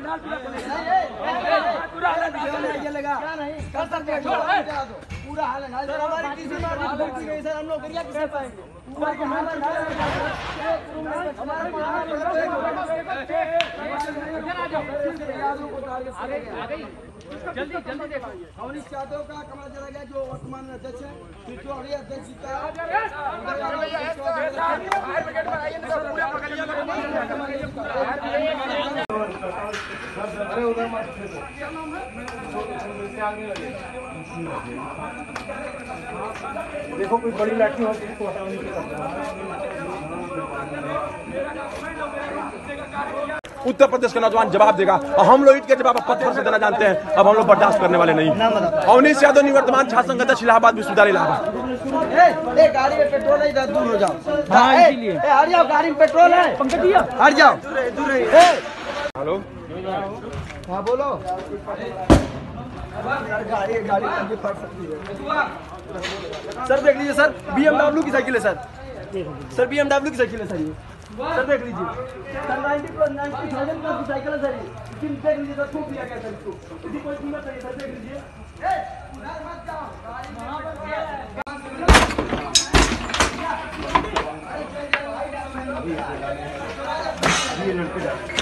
पूरा हाल चलेगा कल तक देखो पूरा हाल है सर। हमारी किसी बार गलती गई सर, हम लोग करिए किसे पाएंगे पूरा के हाल जल्दी जल्दी देखो। अवनीश यादव का कमरा चला गया जो वर्तमान अध्यक्ष है, फिर जो अगले अध्यक्ष जीता है। देखो कोई बड़ी लाठी हो इसको हटाने की। उत्तर प्रदेश का नौजवान जवाब देगा और हम लोग ईट के जवाब पत्थर से देना जानते हैं। अब हम लोग बर्दाश्त करने वाले नहीं। अवनीश यादव निवर्तमान छात्र संघ अध्यक्ष इलाहाबाद विश्वविद्यालय इलाहाबाद। गाड़ी में पेट्रोल है, इधर दूर हो जाओ। हाँ इसीलिए हट जाओ, गाड़ी में पेट्रोल है, पंकज जी हट जाओ। हेलो हाँ बोलो। गाड़ी फट सकती है सर। देख लीजिए सर, BMW की साइकिल है सर। सर BMW की साइकिल है सर ये। सर देख लीजिए सर, 90,000 की साइकिल है सर ये। देख लीजिए सर, छूट लिया गया सर इसको, इसकी कोई कीमत नहीं सर। देख लीजिए